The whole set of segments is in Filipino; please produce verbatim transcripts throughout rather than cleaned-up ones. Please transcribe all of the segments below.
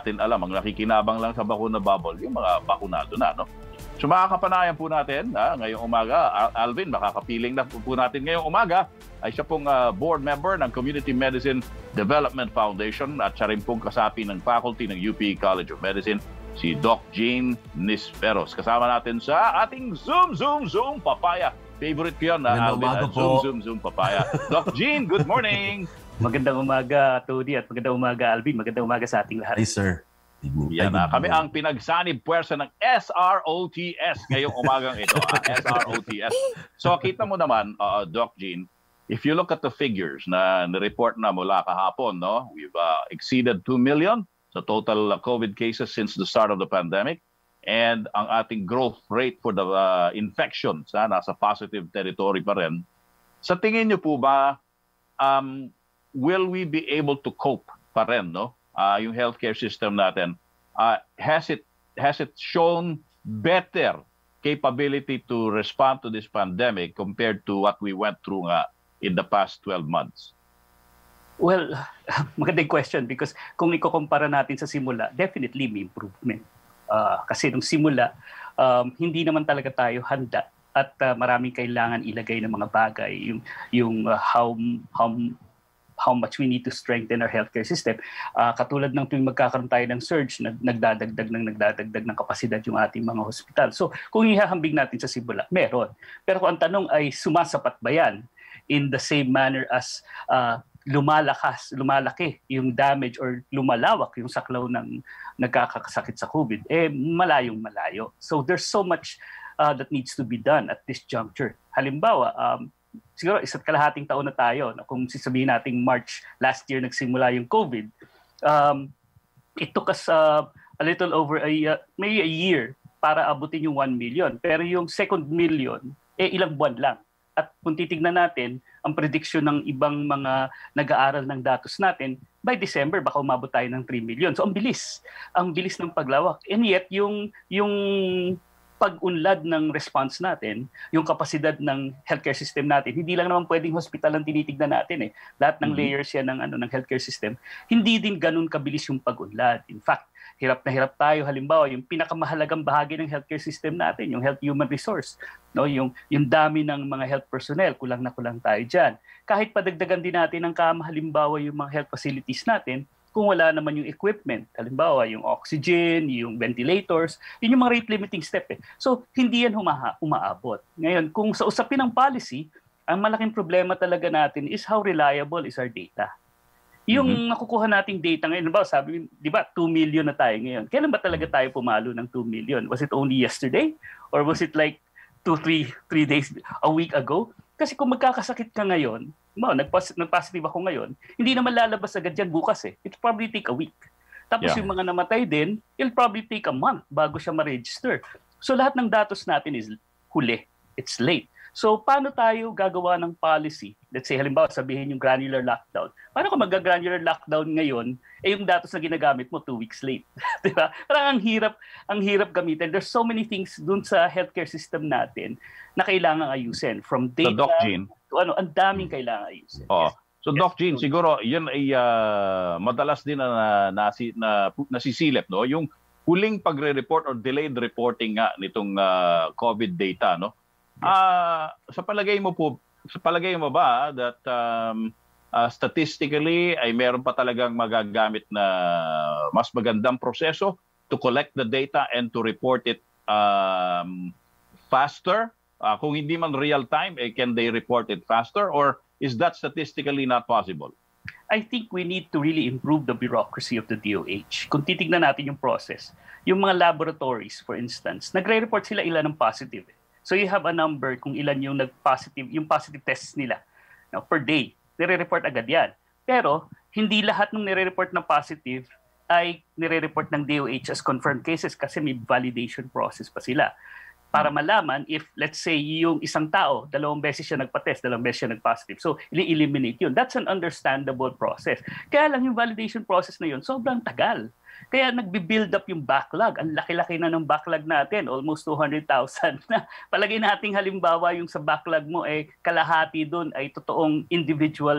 natin alam, ang nakikinabang lang sa bakuna bubble, yung mga bakunado na, no? So makakapanayan po natin ah, ngayong umaga, Al- Alvin, makakapiling na po, po natin ngayong umaga, ay siya pong ah, board member ng Community Medicine Development Foundation at siya rin pong kasapi ng faculty ng U P College of Medicine, si Doc Jean Nisperos. Kasama natin sa ating Zoom, Zoom, Zoom, Papaya. Favorite ko yun, na Alvin, ah, Zoom, Zoom, Zoom, Papaya. Doc Jean, good morning! Magandang umaga, Tony, at magandang umaga, Alvin. Magandang umaga sa ating lahat. Hi, sir. Yan na, kami ang pinagsanib puwersa ng S R O T S ngayong umagang ito. ah, S R O T S. So kita mo naman, uh, Doc Jean, if you look at the figures na nireport na mula kahapon, no, we've uh, exceeded two million sa total uh, COVID cases since the start of the pandemic. And ang ating growth rate for the uh, infections, ha, nasa positive territory pa rin. Sa tingin niyo po ba, um, will we be able to cope pa rin, no? Uh, yung healthcare system natin, uh, has it has it shown better capability to respond to this pandemic compared to what we went through nga in the past twelve months? Well, magandang question because kung ikukumpara natin sa simula, definitely may improvement. Uh, kasi nung simula, um, hindi naman talaga tayo handa at uh, maraming kailangan ilagay ng mga bagay. Yung, yung uh, how, how how much we need to strengthen our healthcare system. Uh, katulad ng tuwing magkakaroon tayo ng surge, nag, nagdadagdag ng nagdadagdag ng kapasidad yung ating mga hospital. So kung ihahambing natin sa simula, meron. Pero kung ang tanong ay sumasapat ba yan in the same manner as uh, lumalakas, lumalaki yung damage or lumalawak yung saklaw ng nagkakasakit sa COVID, eh malayong malayo. So there's so much uh, that needs to be done at this juncture. Halimbawa, um, siguro isa't kalahating taon na tayo, na kung sasabihin nating March last year nagsimula yung COVID, um, it took us uh, a little over a, uh, maybe a year para abutin yung one million. Pero yung second million, eh ilang buwan lang. At kung titignan natin, ang prediction ng ibang mga nag-aaral ng datos natin, by December baka umabot tayo ng three million. So ang bilis, ang bilis ng paglawak. And yet, yung, yung pag-unlad ng response natin, yung kapasidad ng healthcare system natin, hindi lang naman pwedeng hospital ang tinitignan natin eh. Lahat ng layers yan ng ano ng healthcare system, hindi din ganun kabilis yung pag-unlad. In fact, hirap na hirap tayo halimbawa yung pinakamahalagang bahagi ng healthcare system natin, yung health human resource, no, yung yung dami ng mga health personnel, kulang na kulang tayo diyan. Kahit padagdagan din natin ng kama halimbawa yung mga health facilities natin, kung wala naman yung equipment, halimbawa yung oxygen, yung ventilators, yun yung mga rate limiting step eh. So, hindi yan humaha, umaabot. Ngayon, kung sa usapin ng policy, ang malaking problema talaga natin is how reliable is our data. Yung mm-hmm. nakukuha nating data ngayon, ba, sabi, di ba, two million na tayo ngayon. Kailan ba talaga tayo pumalo ng two million? Was it only yesterday? Or was it like two, three, three days, a week ago? Kasi kung magkakasakit ka ngayon, mo, nag-positive ako ngayon, hindi naman lalabas agad yan bukas eh. It'll probably take a week. Tapos yeah. yung mga namatay din, it'll probably take a month bago siya ma-register. So lahat ng datos natin is huli. It's late. So paano tayo gagawa ng policy? Let's say halimbawa sabihin yung granular lockdown. Paano kung mag-granular lockdown ngayon, eh yung datos na ginagamit mo two weeks late? Diba? Parang ang hirap, ang hirap gamitin. There's so many things dun sa healthcare system natin na kailangan ayusin. From data so, Doc Jean, to ano, ang daming kailangan ayusin. Oh. Yes. So yes. Doc Jean, siguro yun ay uh, madalas din na, na, na nasisilip, no? Yung huling pagre-report or delayed reporting nga nitong uh, COVID data, no? Yes. Uh, sa palagay mo po, sa palagay mo ba that um, uh, statistically ay meron pa talagang magagamit na mas magandang proseso to collect the data and to report it um, faster? Uh, kung hindi man real time, eh, can they report it faster or is that statistically not possible? I think we need to really improve the bureaucracy of the D O H. Kung titignan natin yung process, yung mga laboratories, for instance, nagre-report sila ilan ng positive. So you have a number kung ilan yung nag-positive, yung positive tests nila, no, per day. Nire-report agad yan. Pero hindi lahat ng nire-report na positive ay nire-report ng D O H as confirmed cases kasi may validation process pa sila. Para malaman if, let's say, yung isang tao, dalawang beses siya nagpa-test, dalawang beses siya nag-positive. So, ili-eliminate yun. That's an understandable process. Kaya lang yung validation process na yun, sobrang tagal. Kaya nagbi-build up yung backlog. Ang laki-laki na ng backlog natin, almost two hundred thousand na. Palagay nating halimbawa yung sa backlog mo, eh, kalahati doon ay totoong individual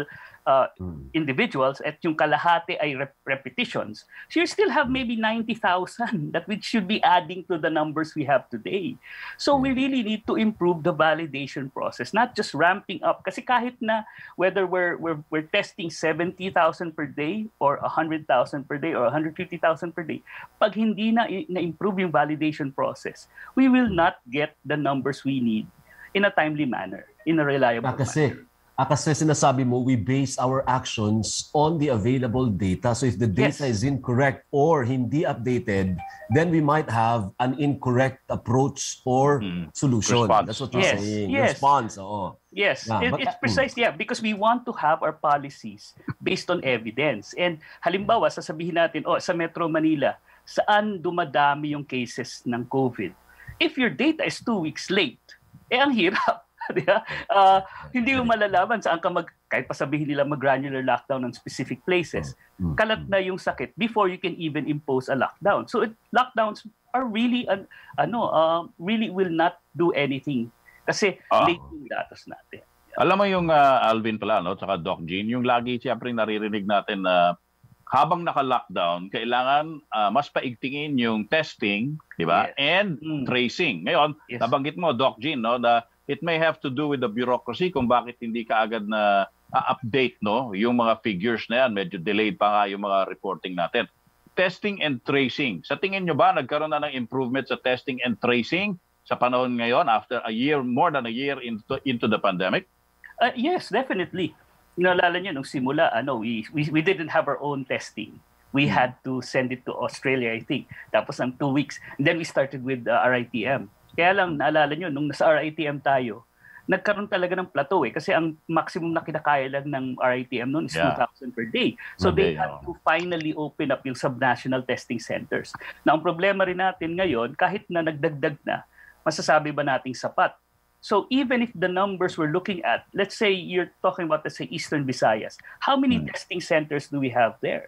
uh, individuals at yung kalahati ay rep- repetitions, so you still have maybe ninety thousand that we should be adding to the numbers we have today. So we really need to improve the validation process, not just ramping up. Kasi kahit na whether we're, we're, we're testing seventy thousand per day or one hundred thousand per day or one hundred fifty thousand per day, pag hindi na, na-improve yung validation process, we will not get the numbers we need in a timely manner, in a reliable Ah, kasi, manner. ah, kasi sinasabi mo, we base our actions on the available data. So if the data Yes. is incorrect or hindi updated, then we might have an incorrect approach or Mm. solution. Response. That's what you're Yes, saying. yes. Response, oo. Yes, Yeah, it- but- it's precisely, yeah, because we want to have our policies based on evidence. And halimbawa, sasabihin natin, oh, sa Metro Manila, saan dumadami yung cases ng COVID? If your data is two weeks late, eh ang hirap. Di ba? Uh, hindi mo malalaman saan ka mag, kahit pa sabihin nila mag-granular lockdown on specific places, kalat na yung sakit before you can even impose a lockdown. So it, lockdowns are really, an, ano, uh, really will not do anything kasi Ah. late yung datos natin. Alam mo yung uh, Alvin pala, no, tsaka Doc Jean, yung lagi siyempre naririnig natin na habang naka-lockdown, kailangan uh, mas paigtingin yung testing, di ba? Yes. And Mm. tracing. Ngayon, Yes. nabanggit mo, Doc Jean, no, na it may have to do with the bureaucracy kung bakit hindi ka agad na uh, update, no, yung mga figures na yan. Medyo delayed pa nga yung mga reporting natin. Testing and tracing. Sa tingin nyo ba, nagkaroon na ng improvement sa testing and tracing sa panahon ngayon after a year, more than a year into, into the pandemic? Uh, yes, definitely. Naalala nyo, nung simula, ano, we, we, we didn't have our own testing. We had to send it to Australia, I think. Tapos ng two weeks. And then we started with uh, R I T M. Kaya lang, naalala nyo, nung nasa R I T M tayo, nagkaroon talaga ng plateau eh. Kasi ang maximum na kinakaya lang ng R I T M noon is Yeah. two thousand per day. So Per they day, had oh. to finally open up yung subnational testing centers. Na ang problema rin natin ngayon, kahit na nagdagdag na, masasabi ba nating sapat? So even if the numbers we're looking at, let's say you're talking about, let's say, Eastern Visayas, how many Hmm. testing centers do we have there?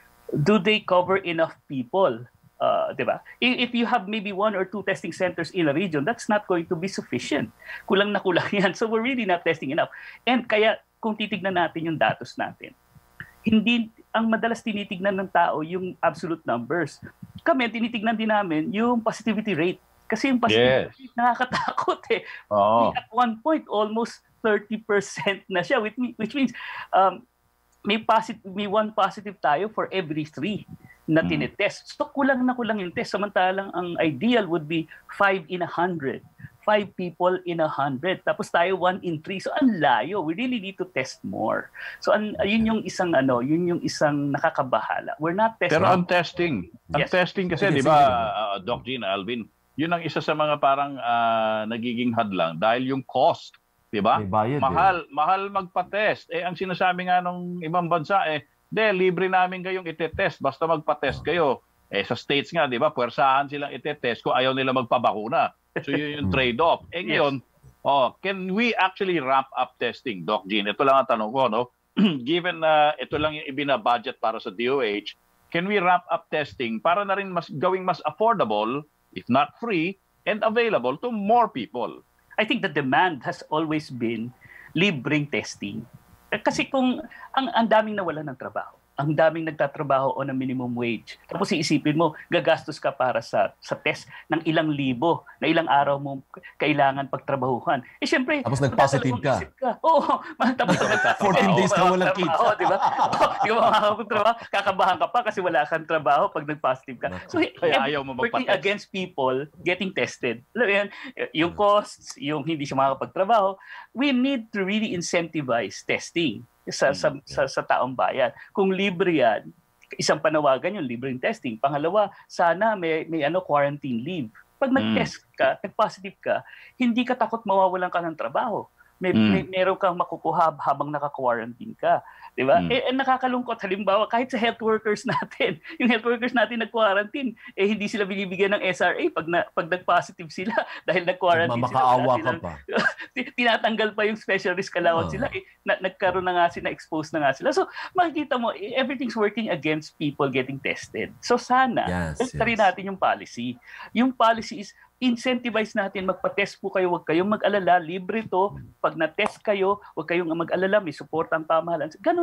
Do they cover enough people? Uh, diba? I- If you have maybe one or two testing centers in a region, that's not going to be sufficient. Kulang na kulang yan. So we're really not testing enough. And kaya kung titignan natin yung datos natin, hindi, ang madalas tinitignan ng tao yung absolute numbers. Kami, tinitignan din namin yung positivity rate. Kasi yung positivity Yes. rate nakakatakot eh. Oo. At one point, almost thirty percent na siya, which, me- which means um, may, posit- may one positive tayo for every three na Hmm. tinetest. So kulang na kulang yung test. Samantalang ang ideal would be five in a hundred. Five people in a hundred. Tapos tayo one in three. So ang layo. We really need to test more. So an, yun yung isang ano, yun yung isang nakakabahala. We're not testing. Pero ang testing, ang Yes. testing kasi, di Sige, ba, sige. uh, Doc Jean, Alvin, yun ang isa sa mga parang ah, nagiging hadlang dahil yung cost, di ba? May bayad eh. Mahal, mahal magpa-test. Eh, ang sinasabi nga ng ibang bansa, eh, de, libre namin kayong itetest, basta magpa-test kayo. Eh, sa states nga, di ba, puwersahan silang itetest kung ayaw nila magpabakuna. So, yun yung trade-off. Eh, Yes. ngayon, oh, can we actually ramp up testing, Doc Jean? Ito lang ang tanong ko, no? Given na ito lang yung ibina-budget para sa D O H, can we ramp up testing para na rin mas gawing mas affordable, if not free, and available to more people? I think the demand has always been libreng testing. Eh, Kasi kung ang, ang daming nawalan ng trabaho, ang daming nagtatrabaho on a minimum wage. Tapos iisipin mo, gagastos ka para sa sa test ng ilang libo, na ilang araw mo kailangan pagtrabahuhan. Eh syempre, Tapos nag-positive ka. magdadalawang isip ka. Oo, tapos fourteen days ka walang trabaho, kita. di ba? Oo, di ba makakapagtrabaho? Kakabahan ka pa kasi wala kang trabaho pag nag-positive ka. So, Kaya every- ayaw mo working magpa-test. against people getting tested. Alam mo yan, yung costs, yung hindi siya makakapagtrabaho, we need to really incentivize testing sa sa, sa, sa taong bayan. Kung libre yan, isang panawagan yung libreng testing. Pangalawa, sana may, may ano, quarantine leave. Pag nag-test ka, nag-positive ka, hindi ka takot mawawalan ka ng trabaho. May, Mm. may meron kang makukuha habang naka-quarantine ka. Di ba? Mm. Eh, eh, nakakalungkot. Halimbawa, kahit sa health workers natin, yung health workers natin nag-quarantine, eh hindi sila binibigyan ng S R A pag, na, pag nag-positive sila dahil nag-quarantine sila. Mamakaawa Wala ka silang- pa. tinatanggal pa yung special risk allowance Ah. sila. Eh, na, nagkaroon na nga sila, exposed na nga sila. So, makikita mo, eh, everything's working against people getting tested. So, sana, Yes, tari yes. natin yung policy. Yung policy is, incentivize natin, magpa-test po kayo, huwag kayong mag-alala, libre to. Pag na-test kayo, huwag kayong mag-alala, may support ang pamahalaan. Ganun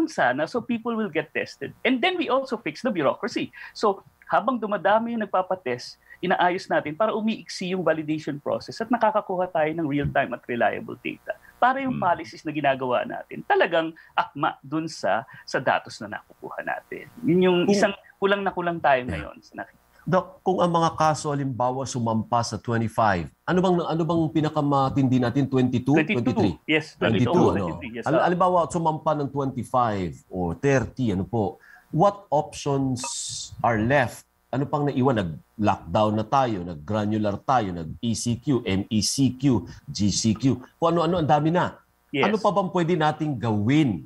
ganun sana, so people will get tested. And then we also fix the bureaucracy. So habang dumadami yung nagpapatest, inaayos natin para umiiksi yung validation process at nakakakuha tayo ng real-time at reliable data. Para yung policies na ginagawa natin, talagang akma dun sa, sa datos na nakukuha natin. Yun yung isang kulang na kulang tayo ngayon sa nakikita. Doc, kung ang mga kaso halimbawa sumampa sa twenty-five, ano bang ano bang pinakamatindi natin, twenty-two, twenty-three? Yes, twenty-two, ano? twenty-three, yes. Al- halimbawa sumampa ng twenty-five or thirty, ano po? What options are left? Ano pang naiwan? Nag-lockdown na tayo, nag-granular tayo, nag-E C Q, M E C Q, G C Q. Kung ano-ano, ang dami na. Yes. Ano pa bang pwede nating gawin?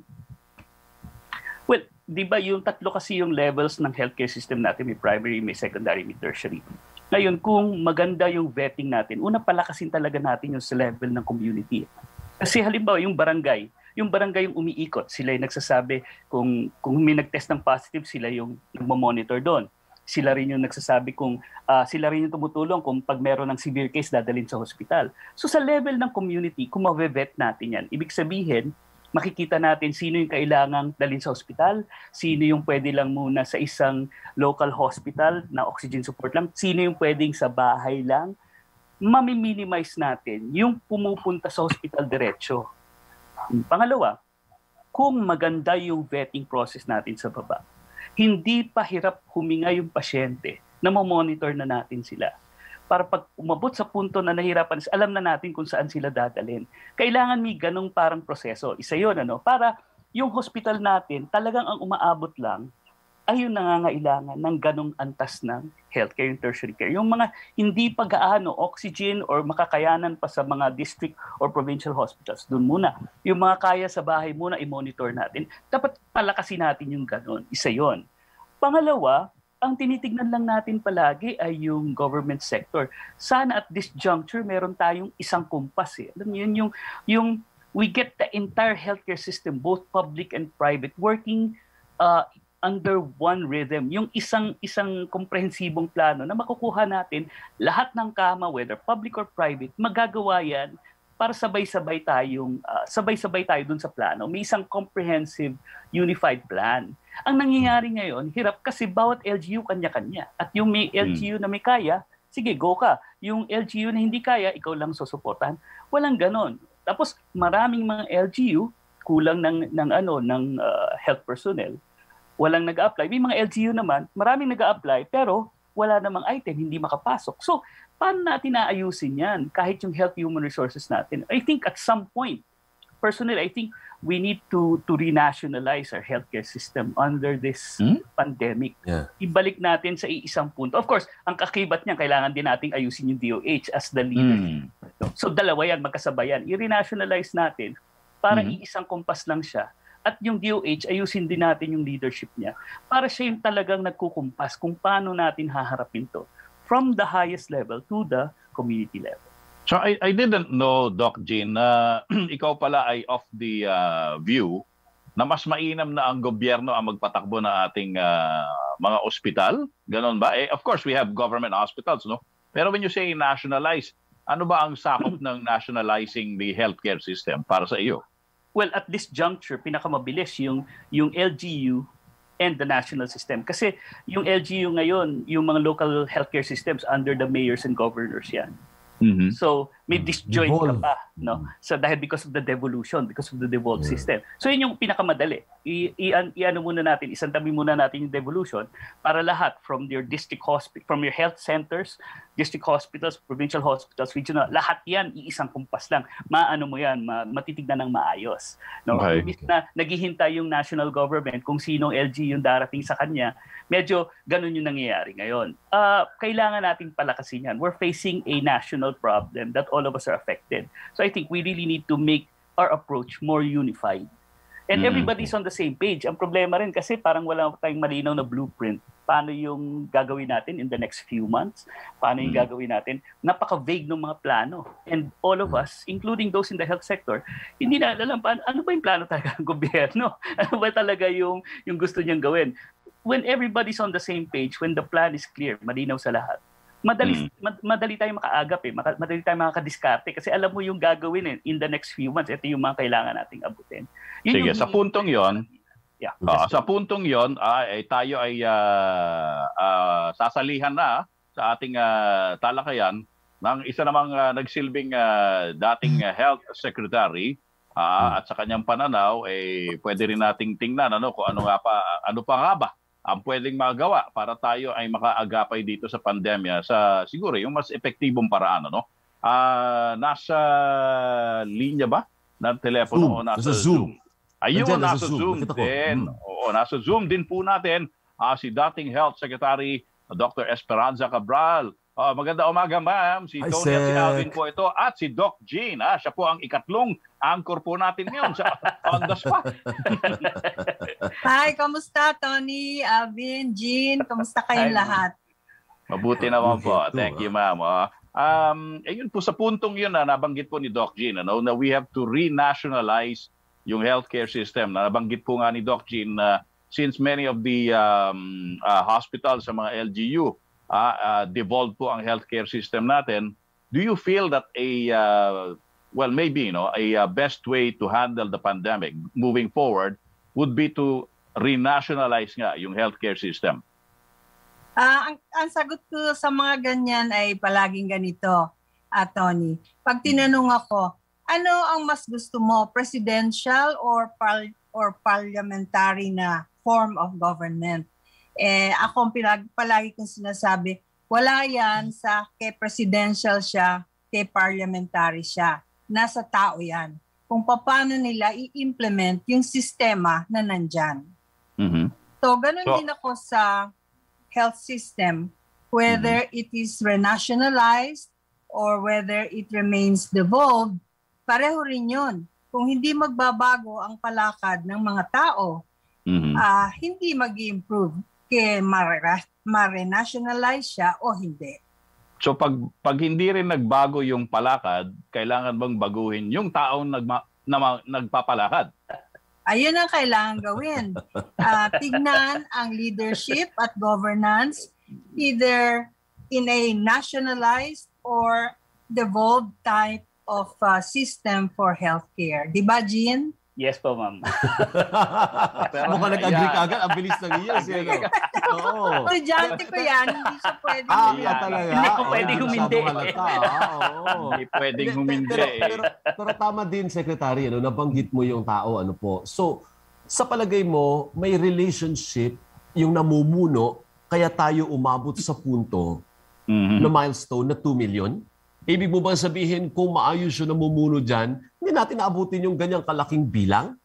Well, di ba yung tatlo kasi yung levels ng healthcare system natin, may primary, may secondary, may tertiary. Ngayon, kung maganda yung vetting natin, una palakasin talaga natin yung sa level ng community. Kasi halimbawa, yung barangay, yung barangay yung umiikot, sila yung nagsasabi kung, kung may nag-test ng positive, sila yung nagmamonitor doon. Sila rin yung nagsasabi kung uh, sila rin yung tumutulong kung pag meron ng severe case, dadalhin sa hospital. So sa level ng community, kung ma-vet natin yan, ibig sabihin, makikita natin sino yung kailangang dalhin sa hospital, sino yung pwede lang muna sa isang local hospital na oxygen support lang, sino yung pwedeng sa bahay lang, mami-minimize natin yung pumupunta sa hospital diretso. Pangalawa, kung maganda yung vetting process natin sa baba, hindi pa hirap huminga yung pasyente na mamonitor na natin sila. Para pag umabot sa punto na nahirapan, alam na natin kung saan sila dadalhin. Kailangan may ganong parang proseso. Isa yun, ano? Para yung hospital natin, talagang ang umaabot lang ay yung nangangailangan ng ganong antas ng healthcare, yung tertiary care. Yung mga hindi pa gaano oxygen or makakayanan pa sa mga district or provincial hospitals, doon muna. Yung mga kaya sa bahay muna, i-monitor natin. Dapat palakasin natin yung ganon. Isa yun. Pangalawa, ang tinitignan lang natin palagi ay yung government sector. Sana at this juncture, meron tayong isang kumpas. Eh. Alam niyo yun, yung, yung we get the entire healthcare system, both public and private, working uh, under one rhythm. Yung isang isang komprehensibong plano na makukuha natin, lahat ng kama, whether public or private, magagawa yan para sabay-sabay tayong, uh, sabay-sabay tayo dun sa plano. May isang comprehensive, unified plan. Ang nangyayari ngayon, hirap kasi bawat L G U kanya-kanya. At yung may L G U na may kaya, sige, go ka. Yung L G U na hindi kaya, ikaw lang susuportahan. Walang ganon. Tapos maraming mga L G U, kulang ng, ng, ano, ng uh, health personnel, walang nag-a-apply. May mga L G U naman, maraming nag-a-apply, pero wala namang item, hindi makapasok. So, paano natin naayusin yan? Kahit yung health human resources natin. I think at some point, personally, I think we need to to renationalize our healthcare system under this hmm? pandemic. Yeah. Ibalik natin sa isang punto. Of course, ang kakibat niya, kailangan din nating ayusin yung D O H as the leader. Hmm. So dalawa yan, magkasabayan. I-renationalize natin para hmm. iisang kumpas lang siya. At yung D O H, ayusin din natin yung leadership niya para siya yung talagang nagkukumpas kung paano natin haharapin to from the highest level to the community level. So I, I didn't know, Doc Jean, na ikaw pala ay of the uh, view na mas mainam na ang gobyerno ang magpatakbo ng ating uh, mga ospital. Ganon ba? Eh, of course, we have government hospitals, no? Pero when you say nationalize, ano ba ang sakop ng nationalizing the healthcare system para sa iyo? Well, at this juncture, pinakamabilis yung, yung L G U and the national system. Kasi yung L G U ngayon, yung mga local healthcare systems under the mayors and governors yan. Mm-hmm. So, may disjoint ka pa, no? So, dahil because of the devolution, because of the devolved yeah. system. So, yun yung pinakamadali. I- i- i-ano muna natin, isantabi muna natin yung devolution para lahat from your district hospital, from your health centers, district hospitals, provincial hospitals, regional, lahat yan, iisang kumpas lang. Maano mo yan, ma- matitignan ng maayos. No? Okay. Imbis na naghihintay yung national government kung sinong L G yung darating sa kanya, medyo ganun yung nangyayari ngayon. Uh, kailangan nating palakasin yan. We're facing a national problem that all of us are affected. So I think we really need to make our approach more unified. And mm-hmm. everybody's on the same page. Ang problema rin kasi parang wala tayong malinaw na blueprint. Paano yung gagawin natin in the next few months? Paano yung mm-hmm. gagawin natin? Napaka-vague ng mga plano. And all of us, including those in the health sector, hindi na alam pa, ano ba yung plano talaga ng gobyerno? Ano ba talaga yung, yung gusto niyang gawin? When everybody's on the same page, when the plan is clear, malinaw sa lahat, madali, mm. madali tayong makaagap eh, madali tayong makakadiskarte kasi alam mo yung gagawin eh, in the next few months, ito yung mga kailangan nating abutin. Yun Sige, yung, sa puntong yon, Yeah. Uh, sa puntong yon, uh, eh, tayo ay uh, uh, sasalihan na sa ating uh, talakayan ng isa namang uh, nagsilbing uh, dating uh, health secretary uh, at sa kanyang pananaw eh pwede rin nating tingnan ano kung ano nga pa ano pa nga ba ang pwedeng magawa para tayo ay makaagapay dito sa pandemya sa siguro yung mas epektibong paraan ano. Uh, nasa linya ba ng telepono Zoom. o nasa, nasa Zoom? Zoom? Ayun, Nandiyan, nasa, nasa Zoom, Zoom din. Hmm. Oo, nasa Zoom din po natin uh, si dating Health Secretary Doctor Esperanza Cabral. Uh, maganda umaga, ma'am. Si Hi, Tony at si Sec. Alvin po ito. At si Doc Jean. Ah, siya po ang ikatlong anchor po natin ngayon sa On The Spot. Hi, kamusta Tony, Alvin, Jean? Kamusta kayong Hi, lahat? Mabuti naman po. Mabuti, Thank ah. you, ma'am. Uh, um, ayun po, sa puntong yun na nabanggit po ni Doc Jean, ano, na we have to renationalize yung healthcare system. Nabanggit po nga ni Doc Jean na uh, since many of the um, uh, hospitals sa mga L G U uh, uh, devolved po ang healthcare system natin, do you feel that a, uh, well, maybe, you know, a uh, best way to handle the pandemic moving forward would be to renationalize nga yung healthcare system? Ah, ang, ang sagot ko sa mga ganyan ay palaging ganito, ah, Tony. Pag tinanong ako, ano ang mas gusto mo, presidential or par- or parliamentary na form of government? Eh, ako ang pilag- palagi kong sinasabi, wala yan sa kay presidential siya, kay parliamentary siya. Nasa tao yan. Kung paano nila i-implement yung sistema na nandyan. Mm-hmm. So, ganun So- din ako sa health system, whether mm-hmm. it is renationalized or whether it remains devolved, pareho rin yun. Kung hindi magbabago ang palakad ng mga tao, Mm-hmm. uh, hindi mag-improve kaya ma-renationalize siya o hindi. So pag pag hindi rin nagbago yung palakad, kailangan bang baguhin yung taong nagma, na, nagpapalakad? Ayun ang kailangan gawin. Uh, tignan ang leadership at governance either in a nationalized or devolved type of uh, system for healthcare. Di ba, Jean? Yes po, ma'am. Mukhang nag-agree ka agad. Ang bilis ng iya. Siya, oo. Estudyante ko yan, hindi siya pwede. Ah, humingi. yeah, talaga. Hindi ko Oo, pwedeng masyadong humindi. halata, ah, oo. Hindi pwedeng Pero- humindi pero, eh. pero, pero tama din, Secretary, ano, nabanggit mo yung tao. Ano po. So, sa palagay mo, may relationship yung namumuno kaya tayo umabot sa punto Mhm. na milestone na two million? Ibig mo ba sabihin kung maayos yung namumuno dyan, hindi natin naabutin yung ganyang kalaking bilang?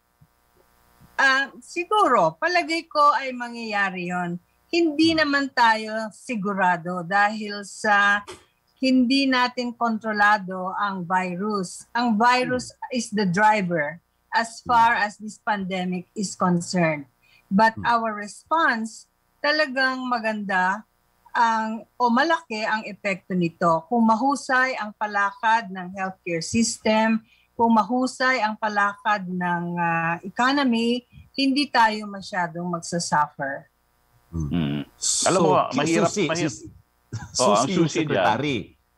Ah, siguro, palagay ko ay mangyayari yon. Hindi naman tayo sigurado dahil sa hindi natin kontrolado ang virus. Ang virus is the driver as far as this pandemic is concerned. But our response, talagang maganda ang o malaki ang epekto nito. Kung mahusay ang palakad ng healthcare system, kung mahusay ang palakad ng uh, economy, hindi tayo masyadong magsasuffer. Mhm. So, Alam mo, si mahirap- Susi, mahirap. si- Oh, ang Susi yung susi dyan. secretary.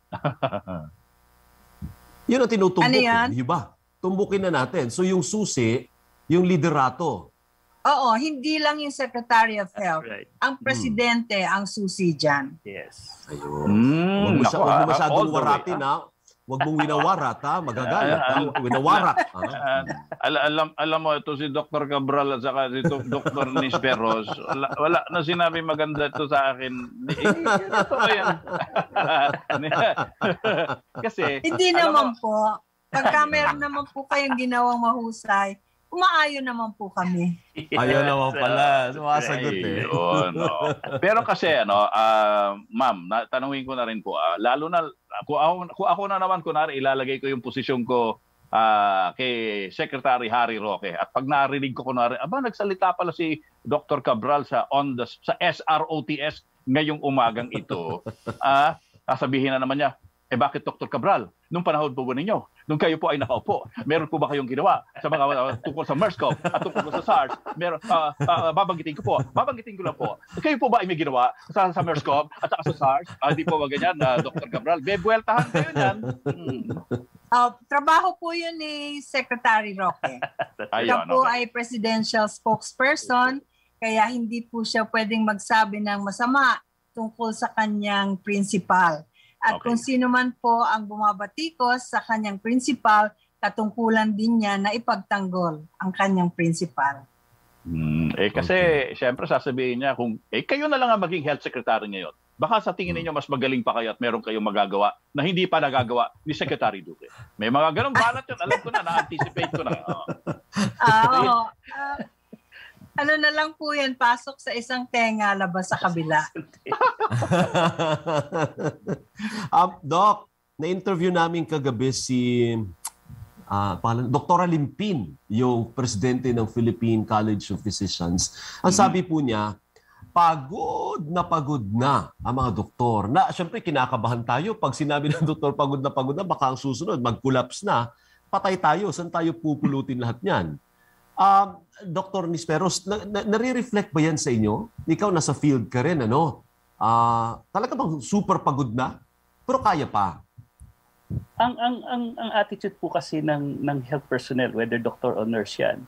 Yun ang tinutumbok. Ano yan? eh, Di ba? Tumbukin na natin. So yung susi, yung liderato. Oo, hindi lang yung Secretary of Health. Right. Ang presidente ang susi dyan. Yes. Ayun. Mm, Huwag mo, siya, nako, huwag mo ah, masyadong all the way, waratin, ha? Huwag mong winawarat, ha? Magagalit. ha? Winawarat. ha? Ah, al- alam alam mo ito si Doctor Cabral at saka si Do- Doctor Nisperos, wala, wala na sinabi maganda ito sa akin. Eh, totoo yan. Kasi Hindi alam naman mo, po. Pagka meron naman po kayong ginawang mahusay, umaayon naman po kami. Ayun naman pala. Sumasagot eh. Ayun, no. Pero kasi ano, ah, ma'am, na, tanungin ko na rin po, ah, lalo na kung ako, kung ako na naman kunwari ilalagay ko yung posisyon ko ah, kay Secretary Harry Roque at pag narinig ko kunwari, aba nagsalita pala si Doctor Cabral sa on the sa S R O T S ngayong umagang ito. Ah, sasabihin na naman niya, eh bakit Doctor Cabral? Nung panahon po ba ninyo, nung kayo po ay nakaupo, meron po ba kayong ginawa sa mga uh, tungkol sa MERS-CoV at tungkol sa SARS? Meron, uh, uh, babanggitin ko po, babanggitin ko lang po. Kayo po ba ay may ginawa sa, sa MERS-CoV at saka sa SARS? Uh, di po ba ganyan, uh, Doctor Cabral? Bebueltahan kayo yan. Hmm. Uh, trabaho po yun ni Secretary Roque. Siya po okay. ay presidential spokesperson, kaya hindi po siya pwedeng magsabi ng masama tungkol sa kanyang principal. At Okay. kung sino man po ang bumabatikos sa kanyang principal, katungkulan din niya na ipagtanggol ang kanyang principal. Hmm. Eh kasi, Okay. siyempre sasabihin niya, kung eh, kayo na lang ang maging health secretary ngayon, baka sa tingin ninyo mas magaling pa kayo at meron kayong magagawa na hindi pa nagagawa ni Secretary Duque. May mga ganong balat yun. Alam ko na, na-anticipate ko na. Oo. Ah, oo. Ah, ano na lang po yan, pasok sa isang tenga, labas sa kabila. um, Doc, na-interview namin kagabi si uh, Doktora Limpin, yung presidente ng Philippine College of Physicians. Ang sabi po niya, pagod na pagod na ang mga doktor. Na syempre kinakabahan tayo pag sinabi ng doktor pagod na pagod na, baka ang susunod mag-collapse na, patay tayo. Saan tayo pupulutin lahat niyan? Um, Doctor Nisperos, na, na, nare-reflect ba yan sa inyo? Ikaw nasa field ka rin, ano? Uh, talaga bang super pagod na? Pero kaya pa. Ang ang ang ang attitude po kasi ng ng health personnel, whether doctor or nurse yan,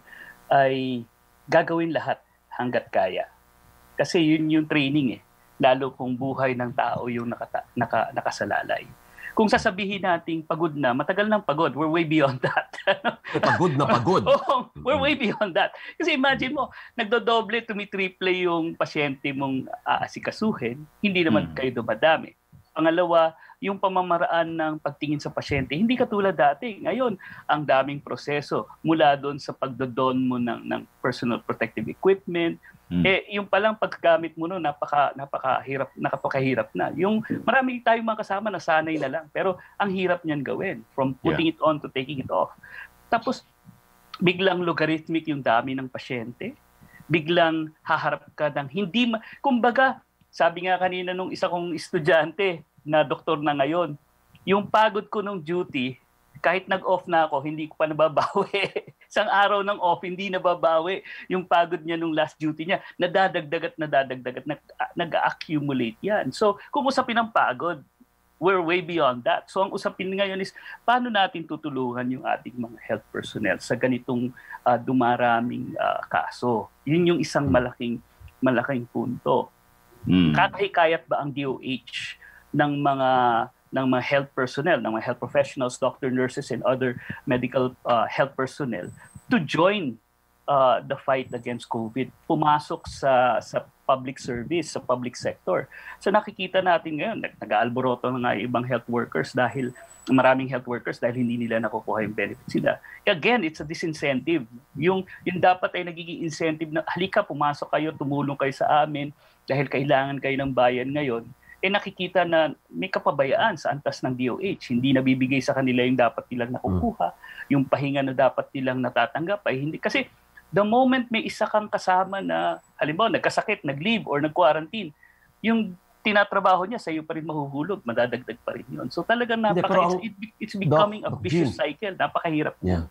ay gagawin lahat hangga't kaya. Kasi yun yung training eh. Lalo kung buhay ng tao yung nakata, naka, nakasalalay. Kung sasabihin nating pagod na, matagal nang pagod. We're way beyond that. Pagod na pagod. Oh, we're way beyond that. Kasi imagine mo, nagdodoble, tumitriple yung pasyente mong aasikasuhin, hindi naman Hmm. kayo dumadami. Pangalawa, yung pamamaraan ng pagtingin sa pasyente, hindi katulad dati. Ngayon, ang daming proseso mula doon sa pagdodon mo ng, ng personal protective equipment. Hmm. Eh, yung palang paggamit mo no, napaka, napakahirap, nakapakahirap na. Yung marami tayong mga kasama na sanay na lang. Pero ang hirap niyan gawin. From putting it on to taking it off. Tapos, biglang logarithmic yung dami ng pasyente. Biglang haharap ka ng hindi... Ma- Kumbaga, sabi nga kanina nung isa kong estudyante na doktor na ngayon, yung pagod ko nung duty, kahit nag-off na ako, hindi ko pa nababawi. Isang araw ng off, hindi nababawi. Yung pagod niya nung last duty niya, nadadagdag at nadadagdag at nag, nag-accumulate yan. So, kung usapin ang pagod, we're way beyond that. So, ang usapin ngayon is, paano natin tutulungan yung ating mga health personnel sa ganitong uh, dumaraming uh, kaso? Yun yung isang malaking, malaking punto. Hmm. Kakahikayat ba ang D O H ng mga ng mga health personnel, ng mga health professionals, doctor, nurses, and other medical uh, health personnel to join uh, the fight against COVID, pumasok sa sa public service, sa public sector. So nakikita natin ngayon, nag-aalboroto na nga ibang health workers dahil maraming health workers dahil hindi nila nakukuha yung benefits nila. Again, it's a disincentive. Yung, yung dapat ay nagiging incentive na halika, pumasok kayo, tumulong kayo sa amin dahil kailangan kayo ng bayan ngayon. Eh nakikita na may kapabayaan sa antas ng D O H. Hindi nabibigay sa kanila yung dapat nilang nakukuha, yung pahinga na dapat nilang natatanggap ay hindi. Kasi the moment may isa kang kasama na, halimbawa, nagkasakit, nag-leave or nag-quarantine, yung tinatrabaho niya, sa iyo pa rin mahuhulog, madadagdag pa rin yun. So talagang napaka, Hindi, it's, it's becoming Doc, a vicious Doc cycle. Napakahirap. Yeah.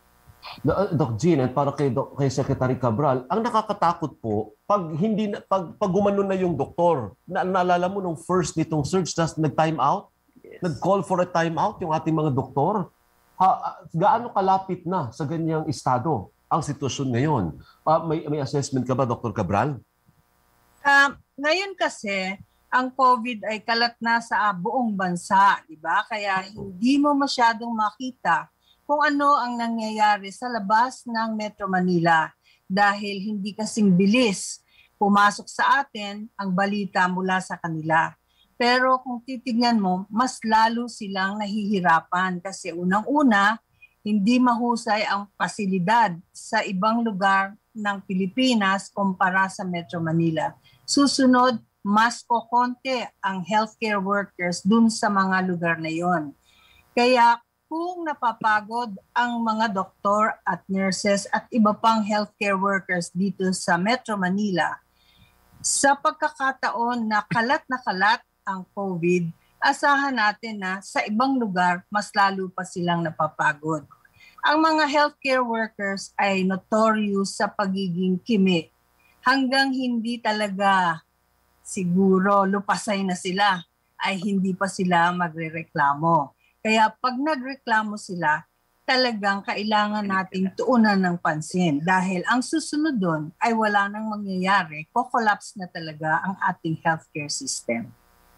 Doc Jean, at para kay, Doc, kay Secretary Cabral, ang nakakatakot po, pag hindi na, pag, pag gumano na yung doktor, na, naalala mo nung first nitong surge, tas nag-time out, Yes. nag-call for a time out yung ating mga doktor. Ha, gaano kalapit na sa ganyang estado ang sitwasyon ngayon? Uh, may, may assessment ka ba, Doctor Cabral? Uh, ngayon kasi, ang COVID ay kalat na sa buong bansa, di ba? Kaya hindi mo masyadong makita kung ano ang nangyayari sa labas ng Metro Manila dahil hindi kasing bilis pumasok sa atin ang balita mula sa kanila. Pero kung titignan mo, mas lalo silang nahihirapan kasi unang-una, hindi mahusay ang pasilidad sa ibang lugar ng Pilipinas kumpara sa Metro Manila. Susunod, mas kokonti ang healthcare workers dun sa mga lugar na yon. Kaya kung napapagod ang mga doktor at nurses at iba pang healthcare workers dito sa Metro Manila, sa pagkakataon na kalat na kalat ang COVID, asahan natin na sa ibang lugar, mas lalo pa silang napapagod. Ang mga healthcare workers ay notorious sa pagiging kimi. Hanggang hindi talaga siguro lupasay na sila, ay hindi pa sila magrereklamo. Kaya pag nagreklamo sila, talagang kailangan nating tuunan ng pansin. Dahil ang susunod doon ay wala nang mangyayari, ko-collapse na talaga ang ating healthcare system.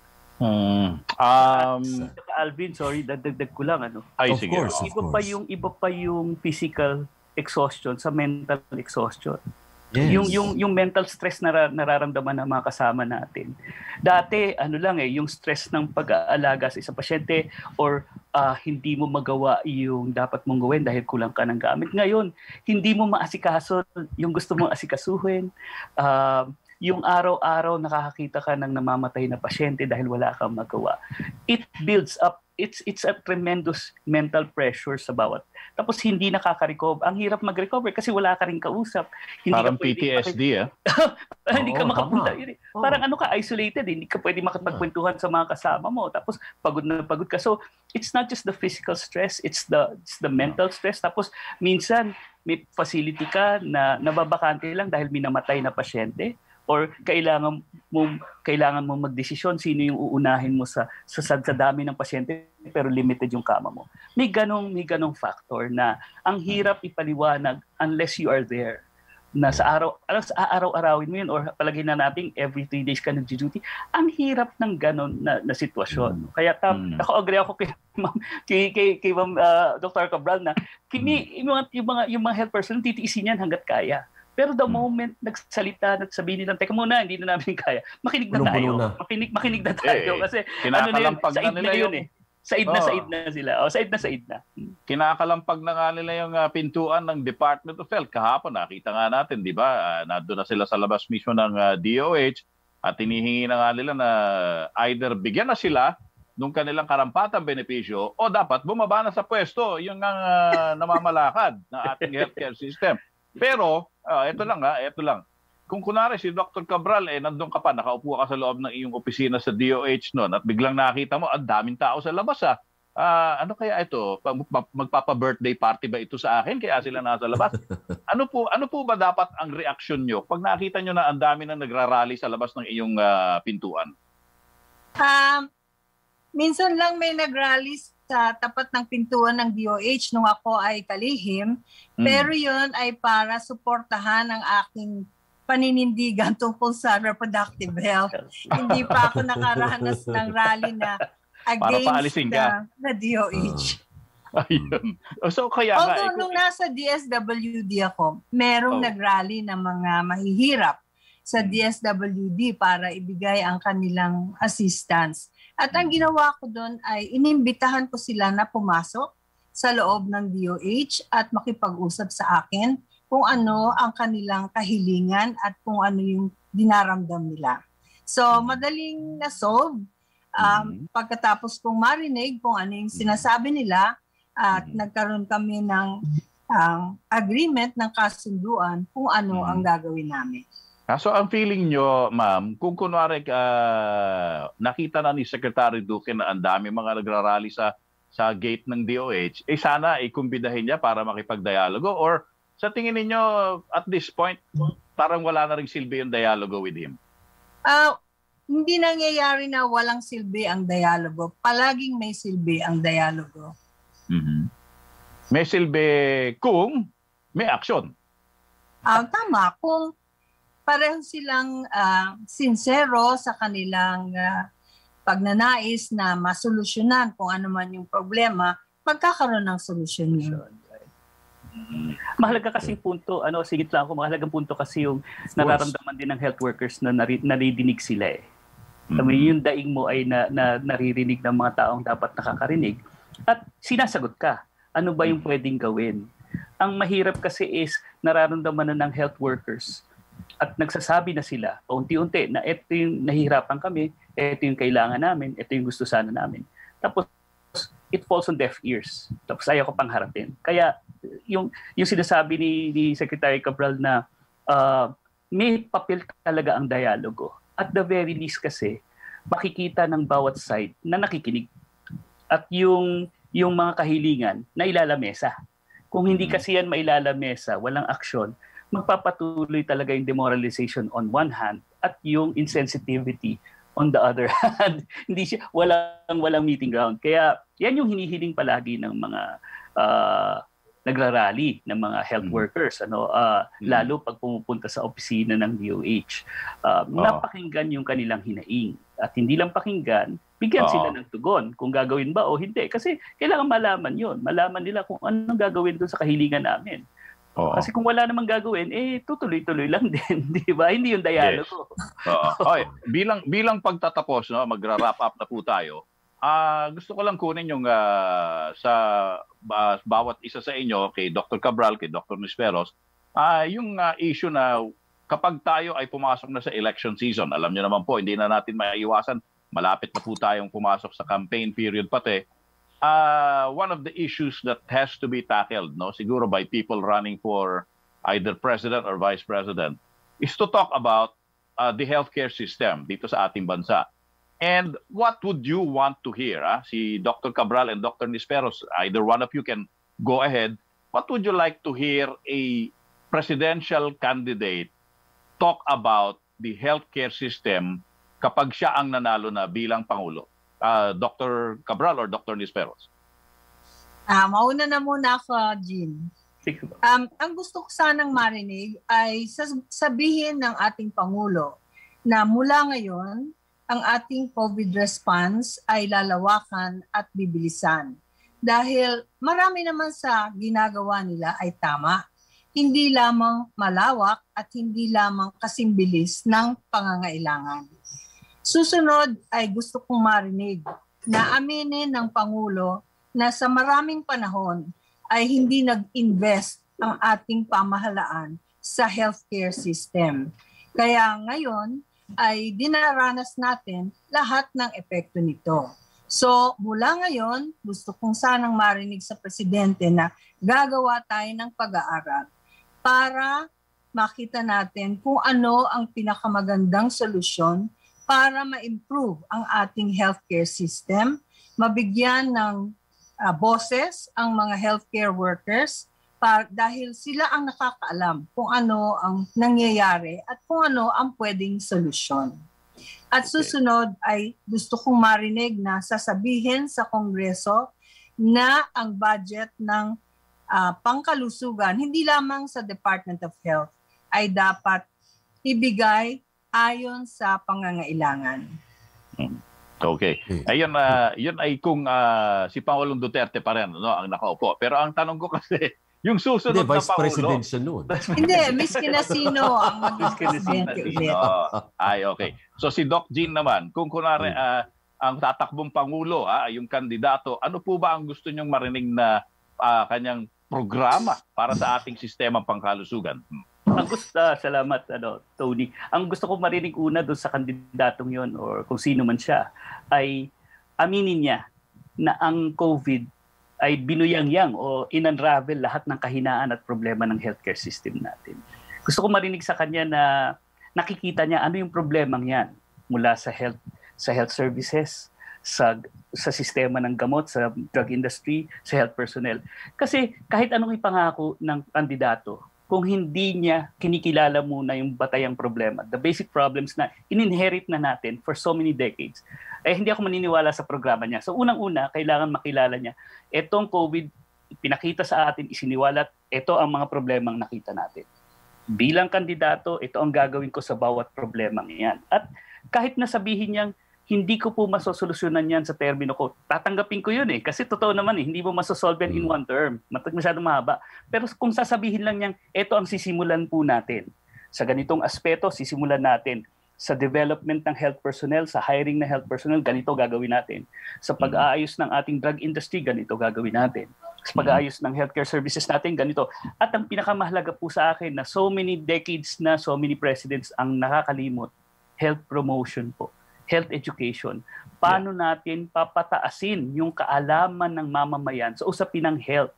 Hmm. Um, Alvin, sorry, dadagdag ko lang. Ano? Ay, Of sige. course, oh. of Iba pa yung iba pa yung physical exhaustion sa mental exhaustion. Yes. Yung yung yung mental stress na nararamdaman ng mga kasama natin. Dati ano lang eh, yung stress ng pag-aalaga sa isang pasyente or uh, hindi mo magawa yung dapat mong gawin dahil kulang ka ng gamit. Ngayon, hindi mo maasikaso yung gusto mong asikasuhin. Uh, yung araw-araw nakakakita ka ng namamatay na pasyente dahil wala kang magawa. It builds up. It's it's a tremendous mental pressure sa bawat. Tapos hindi nakaka-recover. Ang hirap mag-recover kasi wala ka ring kausap. Hindi Parang ka pwede, P T S D, ah. hindi ka Oo, makapunta. tama. Oo. Parang ano ka, isolated. Hindi ka pwede makipagkwentuhan sa mga kasama mo. Tapos pagod na pagod ka. So it's not just the physical stress, it's the it's the mental stress. Tapos minsan may facility ka na nababakante lang dahil minamatay na pasyente. Or kailangan mo kailangan mo magdesisyon sino yung uunahin mo sa sa, sa dami ng pasyente pero limited yung kama mo. May ganong may ganong factor na ang hirap ipaliwanag unless you are there. Na sa araw sa araw-arawin mo yun or palagi na nating every three days ka nag-duty. Ang hirap ng ganon na, na sitwasyon. Kaya tam, Mm. ako agree ako kay kay kay, kay uh, Doctor Cabral na kini yung mga yung mga, yung mga health personnel titiisin yan hangga't kaya. Pero the moment nagsalita at sabihin nila, teka muna, hindi na namin kaya. Makinig na tayo. Punong-puno na. Makinig, makinig na tayo. Eh, kasi ano na yun, kinakalampag said na na, nila yun yung- eh. Said na, Oh. said na sila. O, said na, said na. Kinakalampag na nga nila yung uh, pintuan ng Department of Health. Kahapon, nakita nga natin, di ba? Uh, nandun na sila sa labas mismo ng uh, D O H at hinihingi na nga nila na either bigyan na sila nung kanilang karampatang benepisyo o dapat bumaba na sa pwesto yung uh, namamalakad ng ating healthcare system. Pero, uh, ito lang ha, ito lang. Kung kunwari si Doctor Cabral, eh, nandun ka pa, nakaupo ka sa loob ng iyong opisina sa D O H noon at biglang nakita mo, ang daming tao sa labas ha. Ah, ano kaya ito? Magpapa-birthday party ba ito sa akin? Kaya sila nasa labas. Ano po ano po ba dapat ang reaksyon nyo pag nakita nyo na ang dami na nagrarally sa labas ng iyong uh, pintuan? Um, minsan lang may nagrally sa tapat ng pintuan ng D O H nung ako ay kalihim. Mm. Pero yun ay para suportahan ang aking paninindigan tungkol sa reproductive health. Hindi pa ako nakaranas ng rally na against paalisin ka. the, the D O H. Ayun. So kaya nga, Although eh, nung nasa D S W D ako, merong Oh. nagrally ng mga mahihirap sa D S W D para ibigay ang kanilang assistance. At ang ginawa ko doon ay inimbitahan ko sila na pumasok sa loob ng D O H at makipag-usap sa akin kung ano ang kanilang kahilingan at kung ano yung dinaramdam nila. So, madaling na-solve. Um, Mhm. Pagkatapos kong marinig kung ano yung sinasabi nila at Mhm. nagkaroon kami ng um, agreement ng kasunduan kung ano Mhm. ang gagawin namin. Ah, so ang feeling nyo, ma'am, kung kunwari uh, nakita na ni Secretary Duque na ang dami mga nagrarally sa sa gate ng D O H, eh sana ikumbidahin niya para makipag-dialogo or sa tingin ninyo at this point, parang wala na ring silbi yung dialogo with him? Ah, hindi nangyayari na walang silbi ang dialogo. Palaging may silbi ang dialogo. Mhm. May silbi kung may action. Ah, tama. Kung pareho silang ah, sincero sa kanilang ah, pagnanais na masolusyonan kung ano man yung problema, magkakaroon ng solusyon yun. Mahalaga kasi punto, ano, sigit lang ako, mahalagang punto kasi yung nararamdaman din ng health workers na nari, naridinig sila eh. Mhm. Mm-hmm. Yung daing mo ay na, na, naririnig ng mga taong dapat nakakarinig at sinasagot ka. Ano ba yung pwedeng gawin? Ang mahirap kasi is nararamdaman na ng health workers at nagsasabi na sila paunti-unti na ito yung nahihirapan kami, ito yung kailangan namin, ito yung gusto sana namin. Tapos it falls on deaf ears. Tapos ayaw ko pang harapin. Kaya yung yung sinasabi ni, ni Secretary Cabral na uh, may papel talaga ang dialogo. At the very least kasi, makikita ng bawat side na nakikinig at yung yung mga kahilingan na ilalamesa. Kung hindi kasi yan mailalamesa, walang aksyon, magpapatuloy talaga yung demoralization on one hand at yung insensitivity on the other hand. Hindi siya, walang, walang meeting ground. Kaya yan yung hinihiling palagi ng mga uh, nagrarally ng mga health workers, ano, uh, mm. lalo pag pumupunta sa opisina ng D O H. Uh, oh. Napakinggan yung kanilang hinaing. At hindi lang pakinggan, bigyan oh. sila ng tugon kung gagawin ba o hindi. Kasi kailangan malaman yun. Malaman nila kung anong gagawin doon sa kahilingan namin. Oh. Kasi kung wala namang gagawin, eh tutuloy-tuloy lang din, di ba? Hindi yung dialogo. Yes. Oh. Okay. Bilang, bilang pagtatapos, no, magra-wrap up na po tayo, Uh, gusto ko lang kunin yung uh, sa uh, bawat isa sa inyo, kay Doctor Cabral, kay Doctor Nisperos, uh, yung uh, issue na kapag tayo ay pumasok na sa election season, alam niyo naman po, hindi na natin maiiwasan, malapit na po tayong pumasok sa campaign period pati. Uh, one of the issues that has to be tackled, no, siguro by people running for either president or vice president, is to talk about uh, the healthcare system dito sa ating bansa. And what would you want to hear? Ah? Si Doctor Cabral and Doctor Nisperos, either one of you can go ahead. What would you like to hear a presidential candidate talk about the healthcare system kapag siya ang nanalo na bilang Pangulo? Uh, Doctor Cabral or Doctor Nisperos? Ah, mauna na muna ako, Jean. Um, ang gusto ko sanang marinig ay sabihin ng ating Pangulo na mula ngayon, ang ating COVID response ay lalawakan at bibilisan. Dahil marami naman sa ginagawa nila ay tama. Hindi lamang malawak at hindi lamang kasing bilis ng pangangailangan. Susunod ay gusto kong marinig na aminin ng Pangulo na sa maraming panahon ay hindi nag-invest ang ating pamahalaan sa healthcare system. Kaya ngayon, ay dinaranas natin lahat ng epekto nito. So, mula ngayon, gusto kong sanang marinig sa Presidente na gagawa tayo ng pag-aaral para makita natin kung ano ang pinakamagandang solusyon para ma-improve ang ating healthcare system, mabigyan ng uh, boses ang mga healthcare workers, Par, dahil sila ang nakakaalam kung ano ang nangyayari at kung ano ang pwedeng solusyon. At susunod ay gusto kong marinig na sasabihin sa Kongreso na ang budget ng uh, pangkalusugan, hindi lamang sa Department of Health, ay dapat ibigay ayon sa pangangailangan. Okay. Ayun, uh, yun ay kung uh, si Pangulong Duterte pa rin, no, ang nakaupo. Pero ang tanong ko kasi, yung susunod hindi, na Vice Pangulo. President siya noon. Hindi, Miss Kinasino ang mag-presidente ulit. Oh, ay, okay. So si Doc Jean naman, kung kunwari uh, ang tatakbong Pangulo, ah, yung kandidato, ano po ba ang gusto nyong marinig na uh, kanyang programa para sa ating sistema pangkalusugan? Hmm. Ang gusto, uh, salamat, ano, Tony. Ang gusto ko marinig una doon sa kandidatong yon or kung sino man siya, ay aminin niya na ang COVID ay binuyang-yang o in-unravel lahat ng kahinaan at problema ng healthcare system natin. Gusto ko marinig sa kanya na nakikita niya ano yung problemang yan mula sa health sa health services, sa sa sistema ng gamot, sa drug industry, sa health personnel. Kasi kahit anong ipangako ng kandidato, kung hindi niya kinikilala muna yung batayang problema, the basic problems na in-inherit na natin for so many decades, eh hindi ako maniniwala sa programa niya. So unang-una, kailangan makilala niya, etong COVID, pinakita sa atin, isiniwalat, ito ang mga problemang nakita natin. Bilang kandidato, ito ang gagawin ko sa bawat problemang yan. At kahit nasabihin niyang, hindi ko po masosolusyonan yan sa termino ko, tatanggapin ko yun eh. Kasi totoo naman eh, hindi mo masosolve yan in one term. Masyadong mahaba. Pero kung sasabihin lang niyang, ito ang sisimulan po natin. Sa ganitong aspeto, sisimulan natin. Sa development ng health personnel, sa hiring ng health personnel, ganito gagawin natin. Sa pag-aayos ng ating drug industry, ganito gagawin natin. Sa pag-aayos ng healthcare services natin, ganito. At ang pinakamahalaga po sa akin na so many decades na, so many presidents ang nakakalimot, health promotion po, health education. Paano natin papataasin yung kaalaman ng mamamayan sa usapin ng health?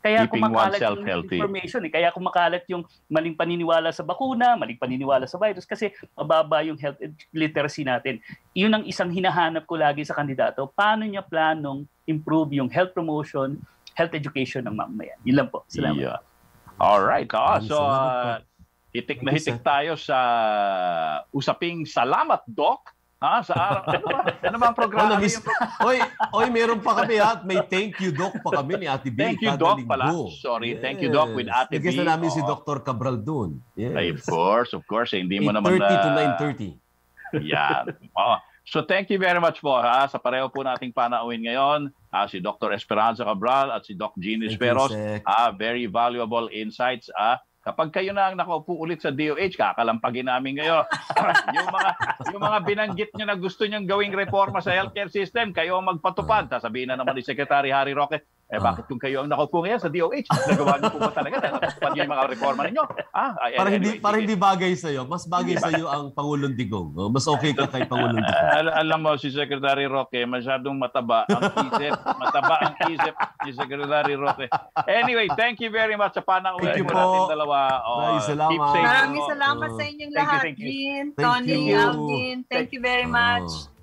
Kaya Keeping kumakalat oneself yung healthy. information. Eh. Kaya kumakalat yung maling paniniwala sa bakuna, maling paniniwala sa virus kasi mababa yung health literacy natin. Yun ang isang hinahanap ko lagi sa kandidato. Paano niya planong improve yung health promotion, health education ng mamamayan. Yun lang po. Salamat. Yeah. All right. Ah, so, Salamat uh, hitik na hitik tayo sa usaping salamat, Doc. Ha, sa araw. Ano ba? Ano ba ang Oh, programa? na-miss. Oy, oy, meron pa kami ha. May thank you doc pa kami ni Ate B. Thank you, kada Doc, linggo. pala. Sorry, thank you, Doc, with Ate B. Nagkita namin si Oo. Doctor Cabral doon. Yes. Ay, of course, of course. Eh, hindi mo naman eight thirty na... to nine thirty. Yan. Oh. So thank you very much po ha, sa pareho po nating panauhin ngayon. Ah, si Doctor Esperanza Cabral at si Doc Gene Thank you, Esperos. Sec. Ah, very valuable insights. Ah, kapag kayo na ang nakaupo ulit sa D O H, kakalampagin namin ngayon. yung mga yung mga binanggit nyo na gusto nyong gawing reforma sa healthcare system, kayo ang magpatupad. Sasabihin na naman ni Secretary Harry Roque, eh bakit kung kayo ang nakaupo ngayon sa D O H, nagawa niyo po ba talaga? Natupad niyo yung mga reforma ninyo? Ah, ay, Para anyway, hindi para sige. hindi bagay sa iyo, mas bagay sa iyo ang Pangulong Digong. Oh, mas okay ka kay Pangulong Digong. Al- alam mo, si Secretary Roque, masyadong mataba ang isip. Mataba ang isip ni Secretary Roque. Anyway, thank you very much sa panauhin Thank you mo po. natin dalawa. Oh, Maraming salamat. keep safe. Maraming Oh. salamat sa inyong Thank you, lahat, thank you. Jean, Thank Tony, you. Alvin. Thank you very much. Oh.